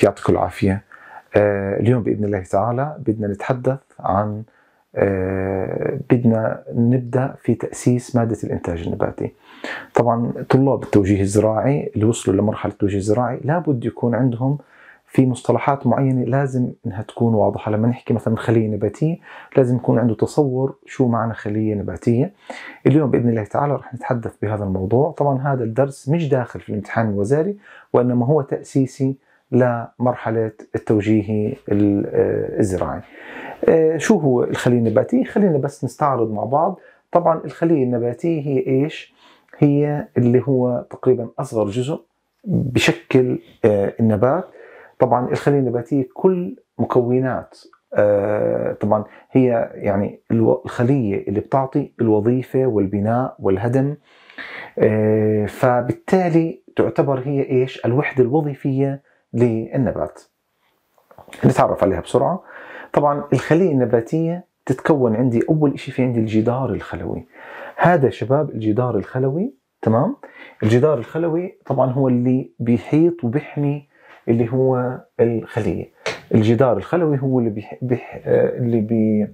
يعطيكم العافية. اليوم بإذن الله تعالى بدنا نتحدث عن بدنا نبدأ في تأسيس مادة الإنتاج النباتي. طبعا طلاب التوجيه الزراعي اللي وصلوا لمرحلة التوجيه الزراعي لابد يكون عندهم في مصطلحات معينة لازم انها تكون واضحة. لما نحكي مثلا خلية نباتية لازم يكون عنده تصور شو معنى خلية نباتية. اليوم بإذن الله تعالى رح نتحدث بهذا الموضوع. طبعا هذا الدرس مش داخل في الامتحان الوزاري وإنما هو تأسيسي لمرحلة التوجيه الزراعي. شو هو الخلية النباتية؟ خلينا بس نستعرض مع بعض. طبعا الخلية النباتية هي إيش؟ هي اللي هو تقريبا أصغر جزء بشكل النبات. طبعا الخلية النباتية كل مكونات طبعا هي يعني الخلية اللي بتعطي الوظيفة والبناء والهدم، فبالتالي تعتبر هي إيش؟ الوحدة الوظيفية للنبات. نتعرف عليها بسرعة. طبعا الخلية النباتية تتكون عندي أول شيء في عندي الجدار الخلوي. هذا شباب الجدار الخلوي، تمام؟ الجدار الخلوي طبعا هو اللي بيحيط وبيحمي اللي هو الخلية. الجدار الخلوي هو اللي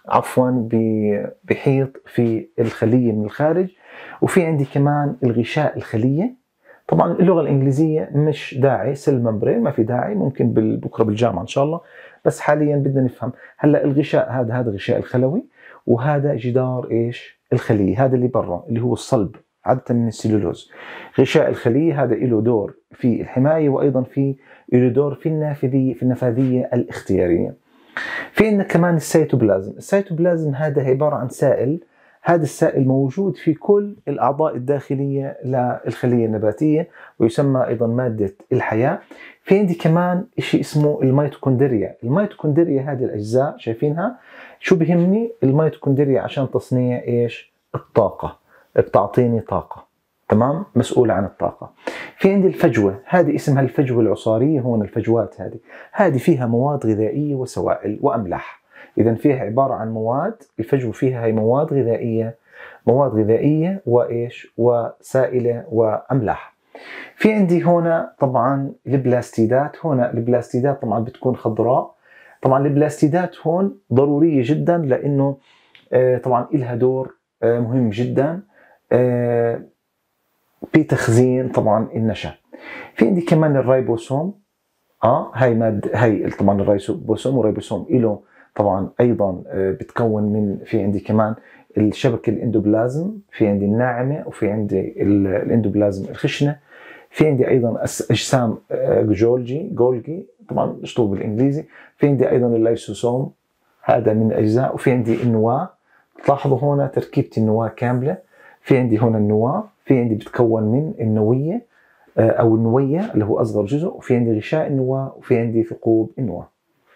بيحيط في الخلية من الخارج. وفي عندي كمان الغشاء الخلية. طبعا اللغة الإنجليزية مش داعي، سيل ممبرين ما في داعي، ممكن بكرة بالجامعة إن شاء الله، بس حاليا بدنا نفهم. هلا الغشاء هذا غشاء الخلوي، وهذا جدار ايش؟ الخلية. هذا اللي برا اللي هو الصلب عادة من السلولوز. غشاء الخلية هذا له دور في الحماية، وأيضا له دور في النفاذية الاختيارية. في عندنا كمان السيتوبلازم. السيتوبلازم هذا عبارة عن سائل. هذا السائل موجود في كل الأعضاء الداخلية للخلية النباتية، ويسمى أيضا مادة الحياة. في عندي كمان شيء اسمه الميتوكوندريا. الميتوكوندريا هذه الأجزاء شايفينها؟ شو بهمني؟ الميتوكوندريا عشان تصنيع إيش؟ الطاقة، بتعطيني طاقة، تمام؟ مسؤولة عن الطاقة. في عندي الفجوة، هذه اسمها الفجوة العصارية. هون الفجوات هذه فيها مواد غذائية وسوائل وأملاح. إذا فيها عبارة عن مواد، الفجوة فيها هي مواد غذائية وإيش؟ وسائلة وأملاح. في عندي هنا طبعا البلاستيدات. هنا البلاستيدات طبعا بتكون خضراء. طبعا البلاستيدات هون ضرورية جدا لأنه طبعا إلها دور مهم جدا بتخزين طبعا النشا. في عندي كمان الريبوسوم. هاي طبعا الريبوسوم، والريبوسوم له طبعا ايضا بتكون من، في عندي كمان الشبكه الاندوبلازم، في عندي الناعمه، وفي عندي الاندوبلازم الخشنه. في عندي ايضا اجسام جولجي طبعا مشطوب بالانجليزي. في عندي ايضا اللايسوسوم، هذا من الاجزاء. وفي عندي النواه. تلاحظوا هنا تركيبه النواه كامله. في عندي هنا النواه، في عندي بتكون من النويه او النويه اللي هو اصغر جزء، وفي عندي غشاء النواه، وفي عندي ثقوب النواه.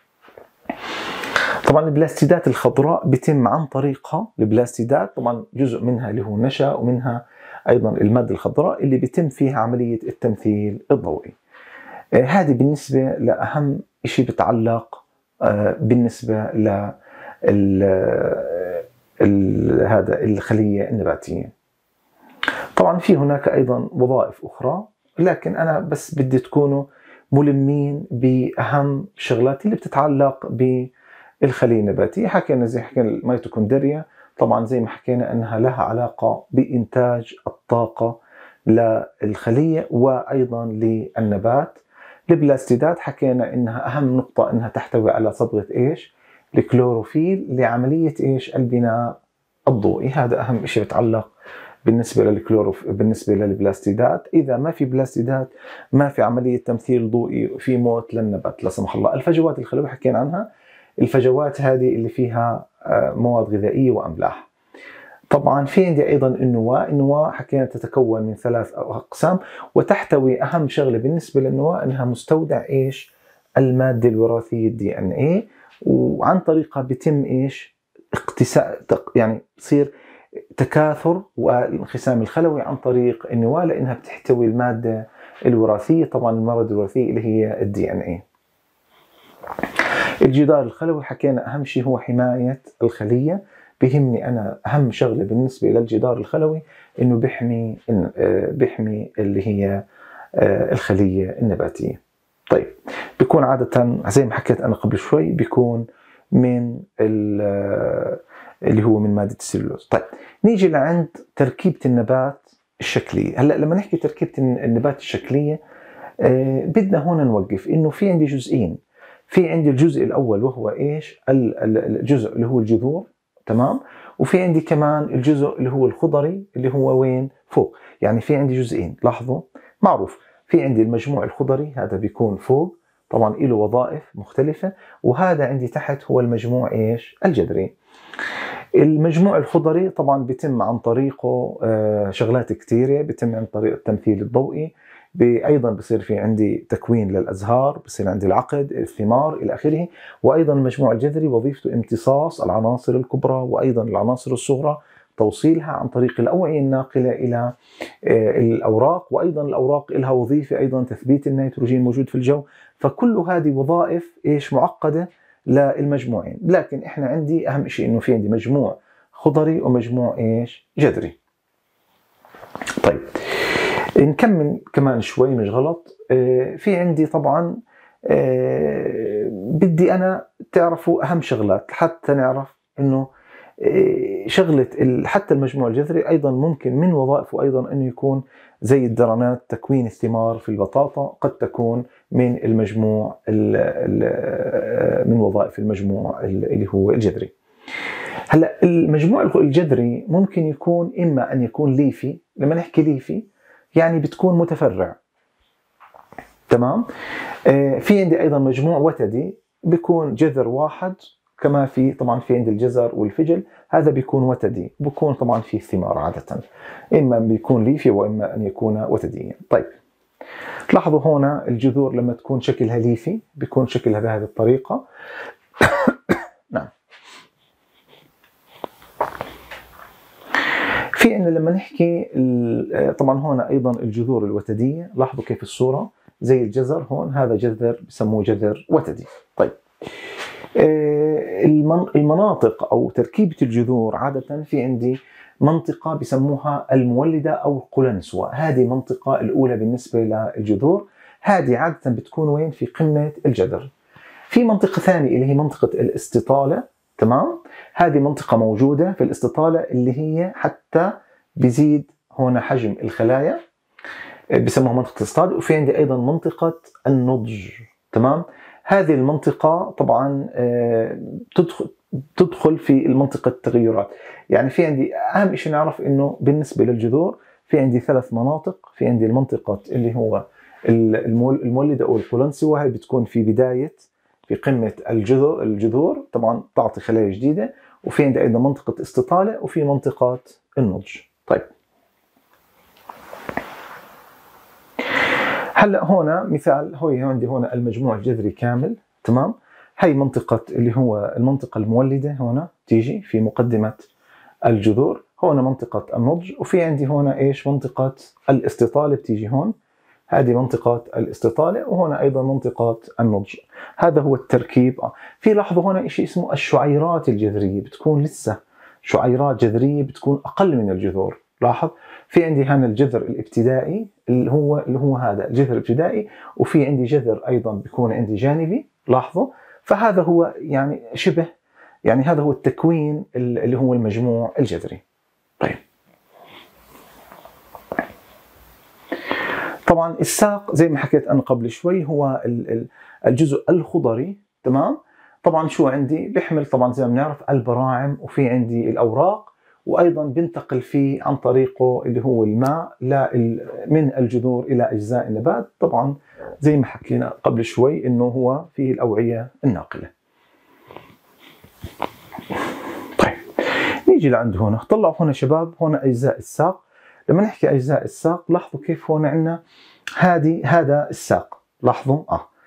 طبعا البلاستيدات الخضراء بيتم عن طريقها، البلاستيدات طبعا جزء منها اللي هو نشا، ومنها ايضا الماده الخضراء اللي بيتم فيها عمليه التمثيل الضوئي. هذه بالنسبه لاهم شيء بتعلق بالنسبه ل هذا الخليه النباتيه. طبعا في هناك ايضا وظائف اخرى، لكن انا بس بدي تكونوا ملمين باهم شغلات اللي بتتعلق بالخليه النباتيه. حكينا زي حكينا الميتوكوندريا، طبعا زي ما حكينا انها لها علاقه بانتاج الطاقه للخليه وايضا للنبات. البلاستيدات حكينا انها اهم نقطه انها تحتوي على صبغه ايش؟ الكلوروفيل لعمليه ايش؟ البناء الضوئي. هذا اهم شيء بيتعلق بالنسبه للبلاستيدات. اذا ما في بلاستيدات ما في عمليه تمثيل ضوئي، في موت للنبات لا سمح الله. الفجوات الخلويه حكينا عنها. الفجوات هذه اللي فيها مواد غذائيه واملاح. طبعا في عندي ايضا النواه حكينا تتكون من 3 اقسام، وتحتوي اهم شغله بالنسبه للنواه انها مستودع ايش؟ الماده الوراثيه الدي ان اي، وعن طريقها بيتم ايش؟ يعني يصير تكاثر والانقسام الخلوي عن طريق النواه، لانها بتحتوي الماده الوراثيه، طبعا الماده الوراثيه اللي هي الدي ان اي. الجدار الخلوي حكينا اهم شيء هو حمايه الخليه. بهمني انا اهم شغله بالنسبه للجدار الخلوي انه بيحمي اللي هي الخليه النباتيه. طيب بيكون عادة زي ما حكيت أنا قبل شوي بيكون من اللي هو من مادة السلولوز. طيب نيجي لعند تركيبة النبات الشكلية. هلا لما نحكي تركيبة النبات الشكلية بدنا هون نوقف إنه في عندي جزئين. في عندي الجزء الأول وهو إيش؟ الجزء اللي هو الجذور، تمام؟ وفي عندي كمان الجزء اللي هو الخضري اللي هو وين؟ فوق. يعني في عندي جزئين. لاحظوا معروف في عندي المجموع الخضري هذا بيكون فوق، طبعا له وظائف مختلفة، وهذا عندي تحت هو المجموع إيش؟ الجذري. المجموع الخضري طبعا بيتم عن طريقه شغلات كثيرة، بيتم عن طريق التمثيل الضوئي، ايضا بصير في عندي تكوين للازهار، بصير عندي العقد، الثمار الى اخره. وايضا المجموع الجذري وظيفته امتصاص العناصر الكبرى وايضا العناصر الصغرى، توصيلها عن طريق الاوعيه الناقله الى الاوراق، وايضا الاوراق لها وظيفه ايضا تثبيت النيتروجين الموجود في الجو. فكل هذه وظائف ايش؟ معقده للمجموعين. لكن احنا عندي اهم شيء انه في عندي مجموع خضري ومجموع ايش؟ جذري. طيب نكمل كمان شوي مش غلط. في عندي طبعا بدي انا تعرفوا اهم شغلات حتى نعرف انه شغله حتى المجموع الجذري ايضا ممكن من وظائفه ايضا انه يكون زي الدرنات، تكوين الثمار في البطاطا قد تكون من المجموع من وظائف المجموع اللي هو الجذري. هلا المجموع الجذري ممكن يكون اما ان يكون ليفي. لما نحكي ليفي يعني بتكون متفرع، تمام؟ في عندي ايضا مجموع وتدي بيكون جذر واحد، كما في طبعا في عندي الجزر والفجل، هذا بيكون وتدي، بيكون طبعا فيه ثمار عاده، اما بيكون ليفي واما ان يكون وتديا. طيب لاحظوا هنا الجذور لما تكون شكلها ليفي بيكون شكلها بهذه الطريقه. نعم. في عندنا لما نحكي طبعا هنا ايضا الجذور الوتديه، لاحظوا كيف الصوره زي الجزر هون، هذا جذر بسموه جذر وتدي. طيب المناطق او تركيبه الجذور عاده في عندي منطقه بسموها المولده او القلنسوه. هذه المنطقه الاولى بالنسبه للجذور، هذه عاده بتكون وين؟ في قمه الجذر. في منطقه ثانيه اللي هي منطقه الاستطاله، تمام؟ هذه منطقة موجودة في الاستطالة اللي هي حتى بيزيد هنا حجم الخلايا، بسموها منطقة الاستطالة. وفي عندي أيضا منطقة النضج، تمام؟ هذه المنطقة طبعا تدخل في المنطقة التغيرات. يعني في عندي أهم شيء نعرف إنه بالنسبة للجذور في عندي 3 مناطق. في عندي المنطقة اللي هو المولدة أو القلنسوة، وهي بتكون في بداية في قمة الجذور طبعا تعطي خلايا جديدة. وفي عندي أيضا منطقة استطالة وفي منطقة النضج. طيب هلا هنا مثال، هو عندي هنا المجموع الجذري كامل، تمام؟ هي منطقة اللي هو المنطقة المولدة هنا تيجي في مقدمة الجذور، هنا منطقة النضج، وفي عندي هنا ايش؟ منطقة الاستطالة بتيجي هون، هذه منطقة الاستطالة، وهنا أيضا منطقة النضج. هذا هو التركيب. في لاحظوا هنا شيء اسمه الشعيرات الجذرية، بتكون لسه شعيرات جذرية بتكون أقل من الجذور. لاحظ في عندي هنا الجذر الابتدائي اللي هو هذا الجذر الابتدائي، وفي عندي جذر أيضا بيكون عندي جانبي، لاحظوا. فهذا هو يعني شبه يعني هذا هو التكوين اللي هو المجموع الجذري. طيب طبعا الساق زي ما حكيت أنا قبل شوي هو الجزء الخضري، تمام؟ طبعا شو عندي؟ بيحمل طبعا زي ما بنعرف البراعم، وفي عندي الأوراق، وأيضا بنتقل فيه عن طريقه اللي هو الماء من الجذور إلى أجزاء النبات، طبعا زي ما حكينا قبل شوي إنه هو فيه الأوعية الناقلة. طيب نيجي لعند هنا، طلعوا هنا شباب هنا أجزاء الساق. لما نحكي أجزاء الساق لاحظوا كيف هون عندنا هذا الساق، لاحظوا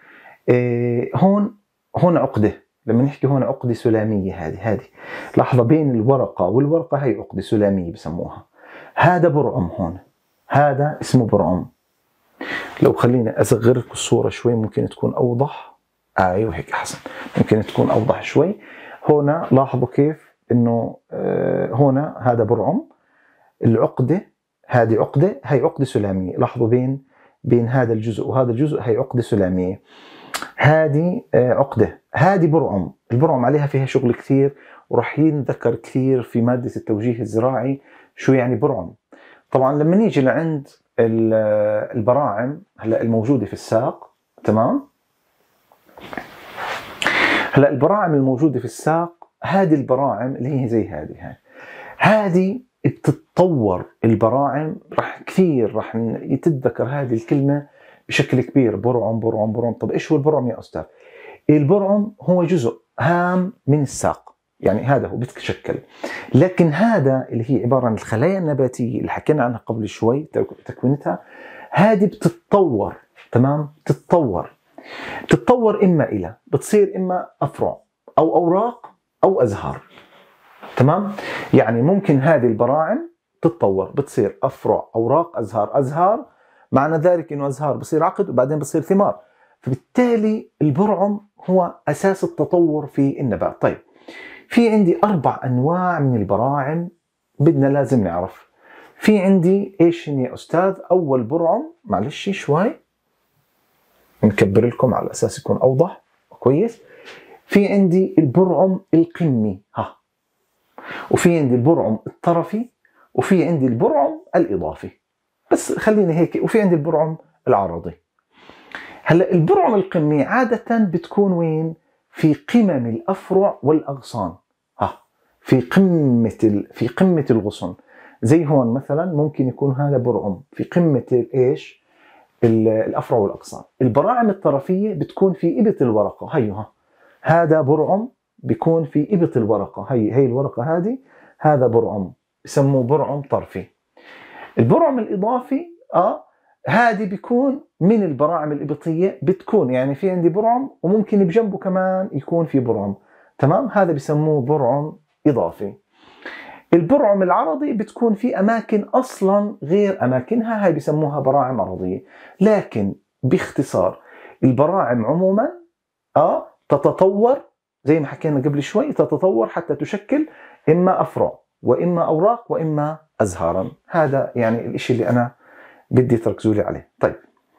هون عقدة. لما نحكي هون عقدة سلامية، هذه لحظة بين الورقة والورقة، هي عقدة سلامية بسموها. هذا برعم هون، هذا اسمه برعم. لو خلينا أصغر لكم الصورة شوي ممكن تكون أوضح. أيوه هيك أحسن، ممكن تكون أوضح شوي. هنا لاحظوا كيف إنه هنا هذا برعم، العقدة هذه عقدة، هي عقدة سلامية. لاحظوا بين هذا الجزء وهذا الجزء هي عقدة سلامية. هذه عقدة، هذه برعم. البرعم عليها فيها شغل كثير، وراح ينذكر كثير في مادة التوجيه الزراعي شو يعني برعم. طبعا لما نيجي لعند البراعم هلا الموجودة في الساق، تمام؟ هلا البراعم الموجودة في الساق، هذه البراعم اللي هي زي هذه بتتطور. البراعم راح تتذكر هذه الكلمة بشكل كبير، برعم برعم برعم. طب ايش هو البرعم يا استاذ؟ البرعم هو جزء هام من الساق، يعني هذا هو بيتشكل، لكن هذا اللي هي عبارة عن الخلايا النباتية اللي حكينا عنها قبل شوي تكوينتها، هذه بتتطور، تمام؟ بتتطور إما إلى بتصير إما أفرع أو أوراق أو أزهار، تمام؟ يعني ممكن هذه البراعم تتطور بتصير أفرع أوراق أزهار معنى ذلك إنه أزهار بصير عقد وبعدين بصير ثمار. فبالتالي البرعم هو أساس التطور في النبات. طيب في عندي 4 أنواع من البراعم بدنا لازم نعرف. في عندي إيش يا أستاذ؟ أول برعم، معلش شوي نكبر لكم على أساس يكون أوضح كويس. في عندي البرعم القمي، وفي عندي البرعم الطرفي، وفي عندي البرعم الإضافي، بس خليني هيك، وفي عندي البرعم العرضي. هلا البرعم القمي عادة بتكون وين؟ في قمم الأفرع والأغصان، في قمة الغصن. زي هون مثلا ممكن يكون هذا برعم في قمة ايش؟ الأفرع والأغصان. البراعم الطرفية بتكون في إبط الورقة، هذا برعم بيكون في إبط الورقة، هي الورقة هذه، هذا برعم بسموه برعم طرفي. البرعم الإضافي هذه بيكون من البراعم الإبطية، بتكون يعني في عندي برعم وممكن بجنبه كمان يكون في برعم، تمام؟ هذا بسموه برعم إضافي. البرعم العرضي بتكون في أماكن أصلا غير أماكنها، هاي بسموها براعم عرضية. لكن باختصار البراعم عموما تتطور زي ما حكينا قبل شوي، تتطور حتى تشكل إما أفرع وإما أوراق وإما أزهارا. هذا يعني الإشي اللي أنا بدي تركزوا لي عليه. طيب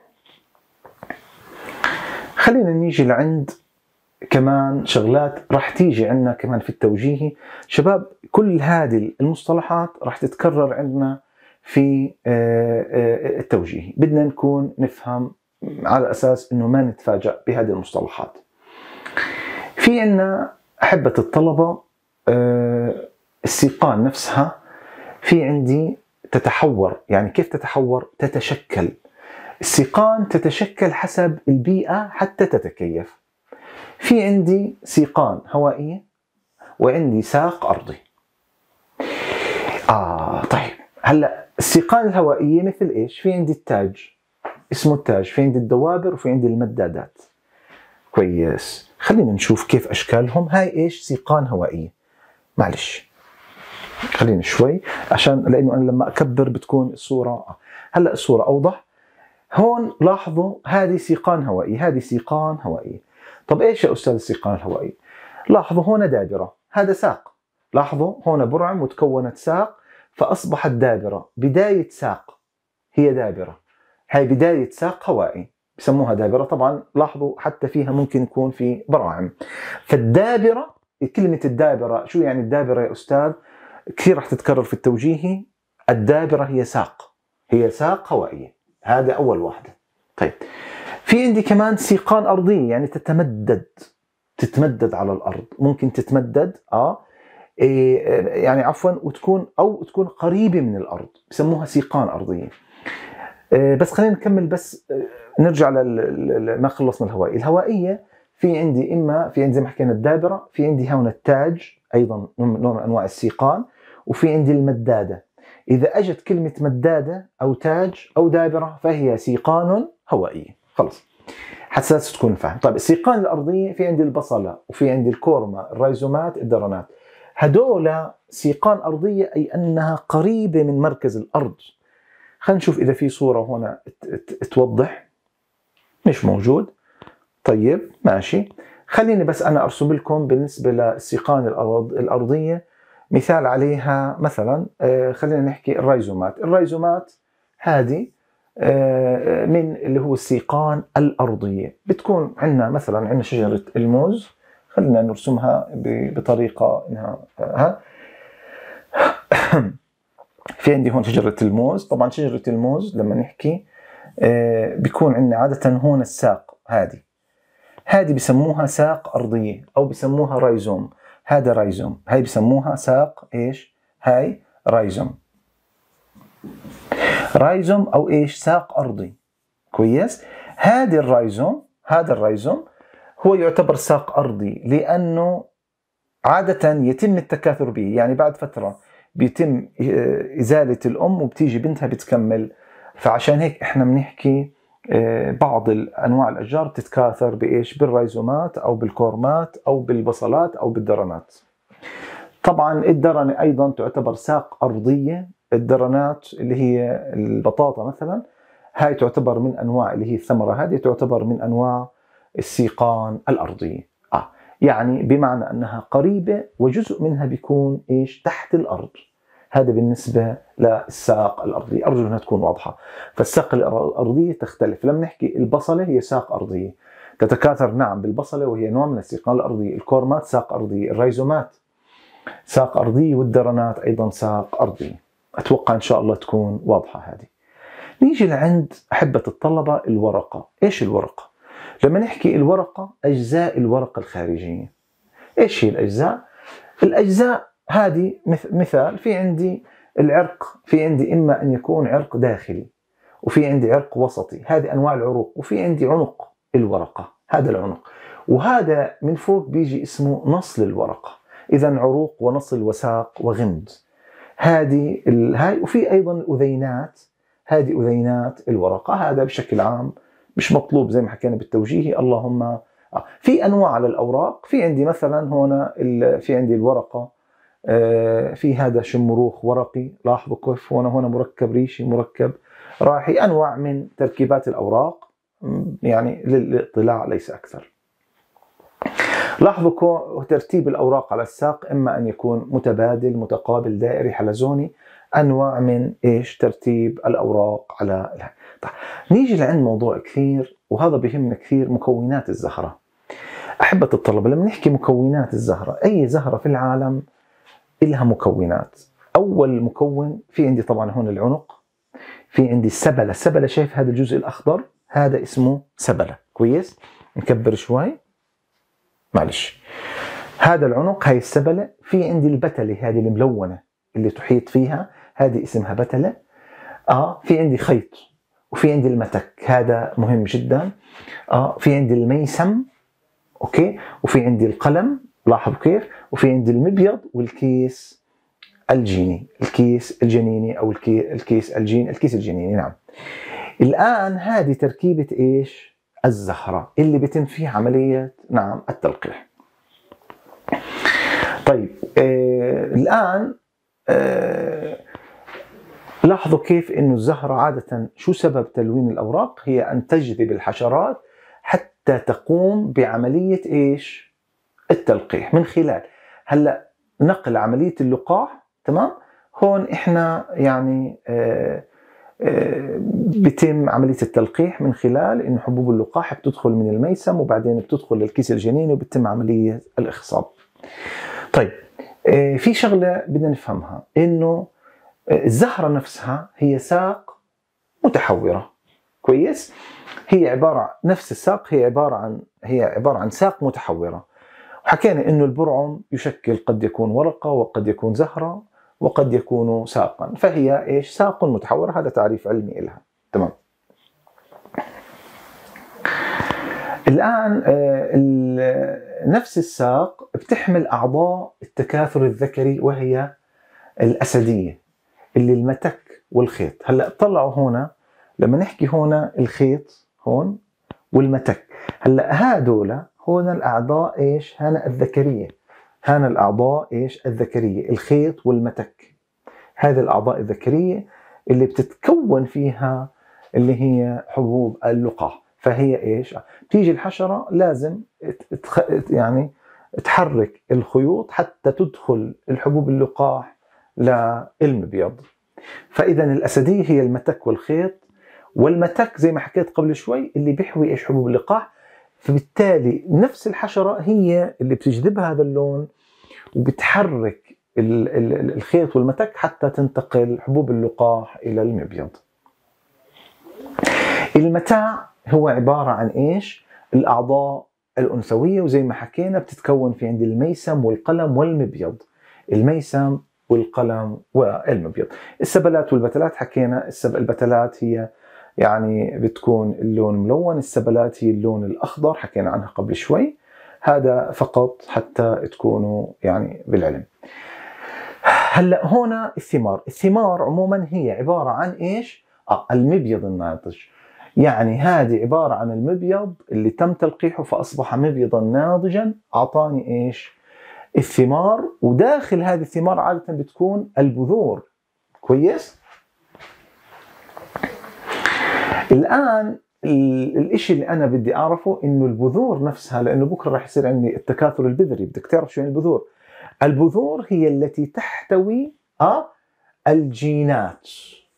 خلينا نيجي لعند كمان شغلات راح تيجي عندنا كمان في التوجيه. شباب كل هذه المصطلحات راح تتكرر عندنا في التوجيه، بدنا نكون نفهم على أساس إنه ما نتفاجأ بهذه المصطلحات. في عندنا أحبة الطلبة السيقان نفسها، في عندي تتحور. يعني كيف تتحور؟ تتشكل. السيقان تتشكل حسب البيئة حتى تتكيف. في عندي سيقان هوائية وعندي ساق أرضي. طيب هلا السيقان الهوائية مثل إيش؟ في عندي التاج، اسمه التاج، في عندي الدوابر، وفي عندي المدادات. كويس، خلينا نشوف كيف أشكالهم. هاي إيش؟ سيقان هوائية. معلش خلينا شوي لأنه أنا لما أكبر بتكون الصورة هلا الصورة أوضح. هون لاحظوا هذه سيقان هوائية، هذه سيقان هوائية. طب إيش يا أستاذ السيقان الهوائية؟ لاحظوا هون دابرة، هذا ساق. لاحظوا هون برعم وتكونت ساق فأصبحت دابرة. بداية ساق هي دابرة، هاي بداية ساق هوائي بسموها دابرة. طبعا لاحظوا حتى فيها ممكن يكون في براعم. فالدابرة، كلمة الدابرة شو يعني الدابرة يا أستاذ؟ كثير رح تتكرر في التوجيهي. الدابرة هي ساق هوائية، هذا أول واحدة. طيب في عندي كمان سيقان أرضية، يعني تتمدد على الأرض، ممكن تتمدد يعني عفوا وتكون قريبة من الأرض، بسموها سيقان أرضية. بس خلينا نكمل، بس نرجع ما خلصنا الهوائية. في عندي زي ما حكينا الدابرة، في عندي هون التاج أيضا نوع من أنواع السيقان، وفي عندي المدادة. إذا أجت كلمة مدادة أو تاج أو دابرة فهي سيقان هوائية. خلص حساس تكون فاهم. طيب السيقان الأرضية في عندي البصلة، وفي عندي الكورمة، الريزومات، الدرنات. هدول سيقان أرضية، أي أنها قريبة من مركز الأرض. خلينا نشوف إذا في صورة هنا توضح. مش موجود. طيب ماشي، خليني بس أنا أرسم لكم بالنسبة للسيقان الأرضية مثال عليها. مثلا خلينا نحكي الريزومات. الريزومات هذه من اللي هو السيقان الأرضية. بتكون عندنا مثلا عندنا شجرة الموز، خلينا نرسمها بطريقة انها في عندي هون شجرة الموز. طبعا شجرة الموز لما نحكي بيكون عندنا عادة هون الساق، هذه بسموها ساق أرضية أو بسموها رايزوم. هذا رايزوم، هاي بسموها ساق إيش؟ هاي رايزوم، رايزوم أو إيش؟ ساق أرضي. كويس؟ هذا الرايزوم هو يعتبر ساق أرضي لأنه عادة يتم التكاثر به، يعني بعد فترة بيتم إزالة الأم وبتيجي بنتها بتكمل. فعشان هيك إحنا بنحكي بعض أنواع الأشجار تتكاثر بإيش؟ بالرايزومات أو بالكورمات أو بالبصلات أو بالدرنات. طبعا الدرنة أيضا تعتبر ساق أرضية. الدرنات اللي هي البطاطا مثلا، هاي تعتبر من أنواع اللي هي الثمرة، هذه تعتبر من أنواع السيقان الأرضية. يعني بمعنى أنها قريبة وجزء منها بيكون إيش؟ تحت الأرض. هذا بالنسبة للساق الأرضية، أرجو أنها تكون واضحة. فالساق الأرضية تختلف. لما نحكي البصلة هي ساق أرضية تتكاثر نعم بالبصلة وهي نوع من السيقان الأرضية. الكورمات ساق أرضية، الرايزومات ساق أرضية، والدرنات أيضا ساق أرضية. أتوقع إن شاء الله تكون واضحة هذه. نيجي لعند أحبة الطلبة الورقة. إيش الورقة؟ لما نحكي الورقة، أجزاء الورقة الخارجية. إيش هي الأجزاء؟ الأجزاء هذه مثال، في عندي العرق، في عندي إما أن يكون عرق داخلي، وفي عندي عرق وسطي، هذه أنواع العروق، وفي عندي عنق الورقة، هذا العنق، وهذا من فوق بيجي اسمه نصل الورقة. إذا عروق ونصل وساق وغمد، هذه هاي. وفي أيضا الأذينات، هذه أذينات الورقة. هذا بشكل عام مش مطلوب زي ما حكينا بالتوجيهي. اللهم في أنواع على الأوراق. في عندي مثلا هنا في عندي الورقة في هذا شمروخ ورقي، لاحظوا كيف هنا مركب ريشي، مركب راحي، أنواع من تركيبات الأوراق يعني للاطلاع ليس أكثر. لاحظوا ترتيب الأوراق على الساق إما أن يكون متبادل، متقابل، دائري، حلزوني، أنواع من إيش؟ ترتيب الأوراق على طيب. نيجي لعند موضوع كثير وهذا بيهمنا كثير، مكونات الزهرة. أحبة الطلبة، لما نحكي مكونات الزهرة، أي زهرة في العالم إلها مكونات. أول مكون في عندي طبعا هون العنق، في عندي السبلة، شايف هذا الجزء الأخضر؟ هذا اسمه سبلة. كويس؟ نكبر شوي، معلش. هذا العنق، هاي السبلة. في عندي البتلة، هذه الملونة اللي تحيط فيها، هذه اسمها بتلة. في عندي خيط، وفي عندي المتك، هذا مهم جدا. في عندي الميسم، اوكي، وفي عندي القلم، لاحظوا كيف، وفي عندي المبيض والكيس الجيني، الكيس الجنيني او الكيس الجنيني. نعم. الان هذه تركيبة ايش؟ الزهرة اللي بيتم فيها عملية نعم التلقيح. طيب الان لاحظوا كيف انه الزهرة عادة شو سبب تلوين الاوراق؟ هي ان تجذب الحشرات حتى تقوم بعملية ايش؟ التلقيح من خلال هلا نقل عملية اللقاح. تمام؟ هون احنا يعني بيتم عملية التلقيح من خلال انه حبوب اللقاح بتدخل من الميسم وبعدين بتدخل للكيس الجنيني وبتتم عملية الاخصاب. طيب في شغلة بدنا نفهمها، انه الزهرة نفسها هي ساق متحورة. كويس؟ هي عبارة نفس الساق، هي عبارة عن ساق متحورة. وحكينا انه البرعم يشكل قد يكون ورقة وقد يكون زهرة وقد يكون ساقا، فهي ايش؟ ساق متحورة. هذا تعريف علمي لها. تمام. الآن نفس الساق بتحمل أعضاء التكاثر الذكري وهي الأسدية اللي المتك والخيط. هلا طلعوا هنا لما نحكي هنا الخيط هون والمتك، هلا هذول هنا الأعضاء ايش؟ هنا الذكرية، هنا الأعضاء ايش؟ الذكرية، الخيط والمتك. هذه الأعضاء الذكرية اللي بتتكون فيها اللي هي حبوب اللقاح. فهي ايش؟ تيجي الحشرة لازم يعني تحرك الخيوط حتى تدخل الحبوب اللقاح للمبيض. فإذا الأسدية هي المتك والخيط، والمتك زي ما حكيت قبل شوي اللي بيحوي ايش؟ حبوب اللقاح. فبالتالي نفس الحشرة هي اللي بتجذب هذا اللون وبتحرك الخيط والمتك حتى تنتقل حبوب اللقاح إلى المبيض. المتاع هو عبارة عن إيش؟ الأعضاء الأنثوية، وزي ما حكينا بتتكون في عند الميسم والقلم والمبيض. الميسم والقلم والمبيض. السبلات والبتلات حكينا، البتلات هي يعني بتكون اللون ملون، السبلات هي اللون الأخضر حكينا عنها قبل شوي. هذا فقط حتى تكونوا يعني بالعلم. هلا هنا الثمار عموما هي عبارة عن ايش؟ المبيض الناضج. يعني هذه عبارة عن المبيض اللي تم تلقيحه فأصبح مبيضا ناضجا، أعطاني ايش؟ الثمار. وداخل هذه الثمار عادة بتكون البذور. كويس؟ الآن الاشي اللي أنا بدي أعرفه إنه البذور نفسها، لأنه بكرة راح يصير عندي التكاثر البذري، بدك تعرف شو يعني البذور. البذور هي التي تحتوي الجينات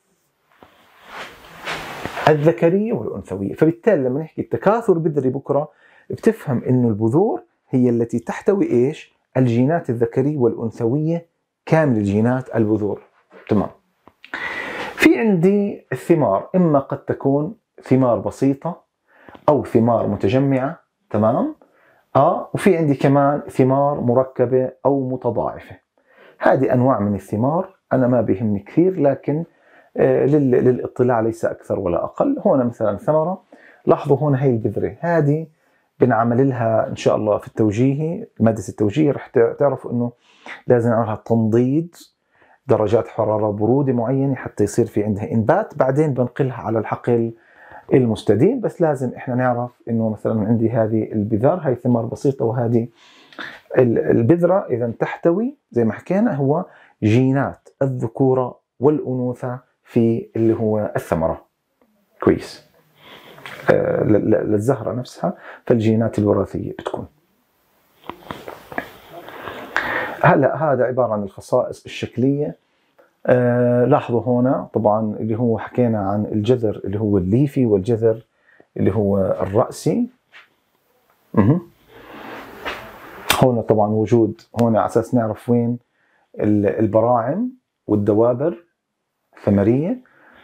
الذكرية والأنثوية. فبالتالي لما نحكي التكاثر البذري بكرة بتفهم إنه البذور هي التي تحتوي إيش؟ الجينات الذكرية والأنثوية، كامل الجينات البذور. تمام. في عندي الثمار، إما قد تكون ثمار بسيطة أو ثمار متجمعة. تمام. وفي عندي كمان ثمار مركبة أو متضاعفة. هذه أنواع من الثمار أنا ما بيهمني كثير، لكن للاطلاع ليس أكثر ولا أقل. هنا مثلا ثمرة، لاحظوا هنا هي البذرة، هذه بنعمل لها إن شاء الله في التوجيهي، مادة التوجيه رح تعرفوا إنه لازم نعملها تنضيد، درجات حرارة برودة معينة حتى يصير في عندها إنبات. بعدين بنقلها على الحقل المستديم. بس لازم إحنا نعرف إنه مثلا عندي هذه البذار، هاي ثمار بسيطة، وهذه البذرة إذا تحتوي زي ما حكينا هو جينات الذكورة والأنوثة في اللي هو الثمرة. كويس. للزهرة نفسها، فالجينات الوراثية بتكون. هلا هذا عبارة عن الخصائص الشكلية. لاحظوا هنا طبعا اللي هو حكينا عن الجذر اللي هو الليفي والجذر اللي هو الرأسي. هنا طبعا وجود هنا على اساس نعرف وين البراعم والدوابر الثمرية.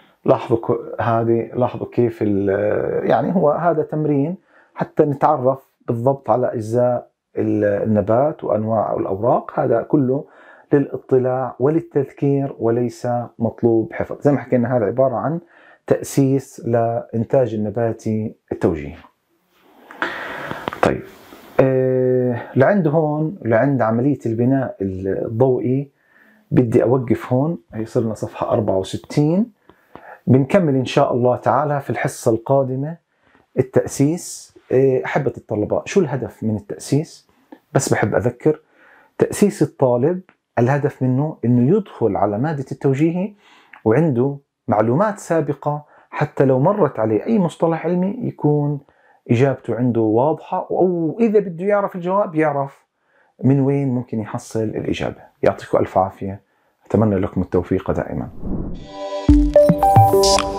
لاحظوا كيف يعني هو هذا تمرين حتى نتعرف بالضبط على أجزاء النبات وأنواع الأوراق. هذا كله للاطلاع وللتذكير وليس مطلوب حفظ. زي ما حكينا هذا عبارة عن تأسيس لإنتاج النباتي التوجيهي. طيب لعند هون لعند عملية البناء الضوئي بدي أوقف هون. هي صرنا صفحة 64. بنكمل إن شاء الله تعالى في الحصة القادمة التأسيس. أحبة الطلبة، شو الهدف من التأسيس؟ بس بحب أذكر تأسيس الطالب الهدف منه إنه يدخل على مادة التوجيهي وعنده معلومات سابقة، حتى لو مرت عليه أي مصطلح علمي يكون إجابته عنده واضحة، أو إذا بده يعرف الجواب يعرف من وين ممكن يحصل الإجابة. يعطيكم ألف عافية، أتمنى لكم التوفيق دائما.